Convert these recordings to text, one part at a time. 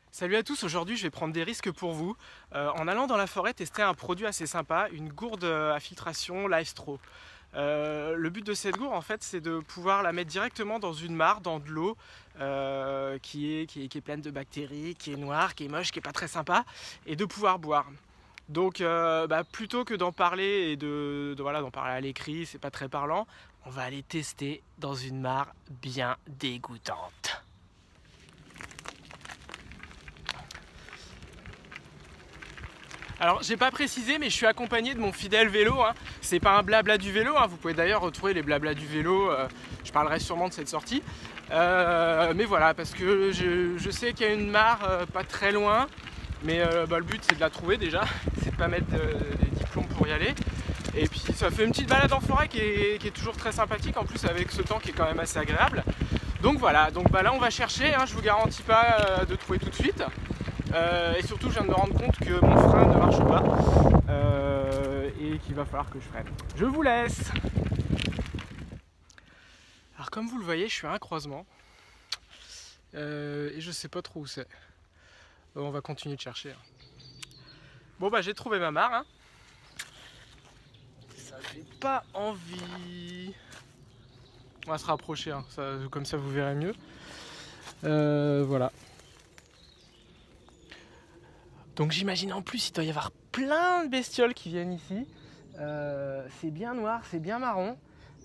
Salut à tous, aujourd'hui je vais prendre des risques pour vous en allant dans la forêt tester un produit assez sympa, une gourde à filtration Livestro. Le but de cette gourde en fait c'est de pouvoir la mettre directement dans une mare, dans de l'eau qui est pleine de bactéries, qui est noire, qui est moche, qui est pas très sympa et de pouvoir boire. Donc plutôt que d'en parler et voilà, d'en parler à l'écrit, c'est pas très parlant, on va aller tester dans une mare bien dégoûtante. Alors j'ai pas précisé mais je suis accompagné de mon fidèle vélo, hein. C'est pas un blabla du vélo, hein. Vous pouvez d'ailleurs retrouver les blabla du vélo, je parlerai sûrement de cette sortie. Mais voilà, parce que je sais qu'il y a une mare pas très loin, mais le but c'est de la trouver déjà, c'est de pas mettre des diplômes pour y aller. Et puis ça fait une petite balade en forêt qui est toujours très sympathique, en plus avec ce temps qui est quand même assez agréable. Donc voilà, là on va chercher, hein. Je vous garantis pas de trouver tout de suite. Et surtout je viens de me rendre compte que mon frein ne marche pas et qu'il va falloir que je freine. Je vous laisse. Alors comme vous le voyez, je suis à un croisement et je sais pas trop où c'est. On va continuer de chercher. Bon j'ai trouvé ma mare, hein. Ça fait pas envie. On va se rapprocher, hein. Comme ça vous verrez mieux. Voilà. Donc j'imagine en plus il doit y avoir plein de bestioles qui viennent ici. C'est bien noir, c'est bien marron.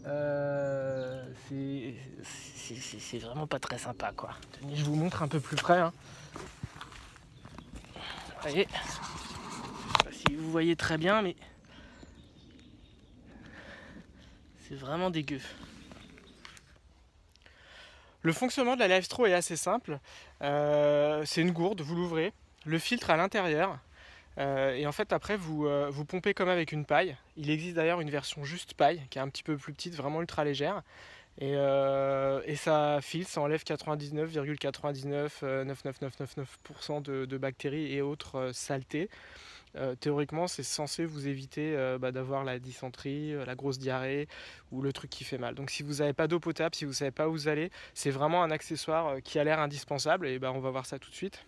C'est vraiment pas très sympa quoi. Tenez, je vous montre un peu plus près, hein. Vous voyez, je sais pas si vous voyez très bien, mais c'est vraiment dégueu. Le fonctionnement de la Livestro est assez simple. C'est une gourde, vous l'ouvrez, le filtre à l'intérieur. Et en fait après vous pompez comme avec une paille. Il existe d'ailleurs une version juste paille qui est un petit peu plus petite, vraiment ultra légère. Et ça filtre, ça enlève 99,999999% de bactéries et autres saletés. Théoriquement c'est censé vous éviter d'avoir la dysenterie, la grosse diarrhée ou le truc qui fait mal. Donc si vous n'avez pas d'eau potable, si vous ne savez pas où vous allez, c'est vraiment un accessoire qui a l'air indispensable et on va voir ça tout de suite.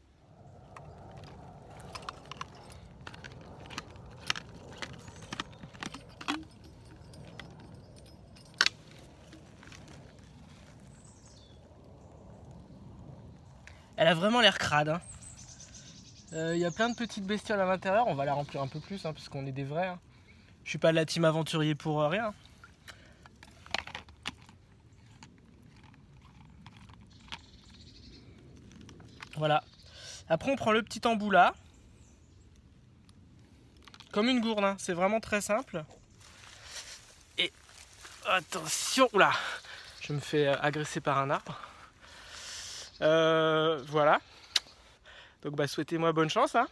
Elle a vraiment l'air crade, hein. Y a plein de petites bestioles à l'intérieur, on va la remplir un peu plus, hein, puisqu'on est des vrais, hein. Je suis pas de la team aventurier pour rien. Voilà. Après on prend le petit embout là, comme une gourde, hein. C'est vraiment très simple. Et attention, oula, je me fais agresser par un arbre. Voilà. Donc souhaitez-moi bonne chance, hein.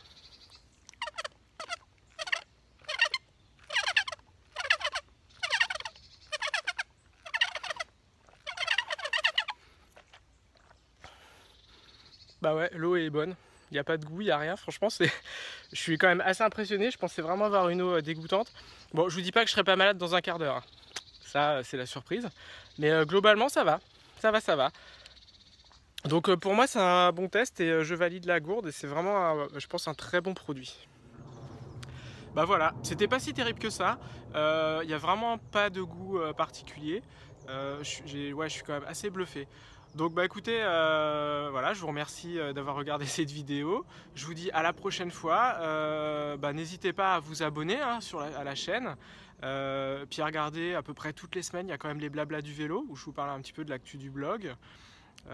Bah ouais, l'eau est bonne. Il n'y a pas de goût, il n'y a rien. Franchement, je suis quand même assez impressionné. Je pensais vraiment avoir une eau dégoûtante. Bon, je vous dis pas que je serai pas malade dans un quart d'heure, hein. Ça, c'est la surprise. Mais globalement, ça va. Ça va. Donc pour moi, c'est un bon test et je valide la gourde. Et c'est vraiment, je pense, un très bon produit. Bah voilà, c'était pas si terrible que ça. Il n'y a vraiment pas de goût particulier. Je suis quand même assez bluffé. Donc écoutez, voilà, je vous remercie d'avoir regardé cette vidéo. Je vous dis à la prochaine fois. N'hésitez pas à vous abonner, hein, à la chaîne. Puis à regarder à peu près toutes les semaines, il y a quand même les blabla du vélo où je vous parle un petit peu de l'actu du blog.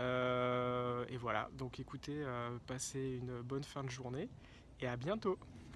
Et voilà, donc écoutez, passez une bonne fin de journée et à bientôt.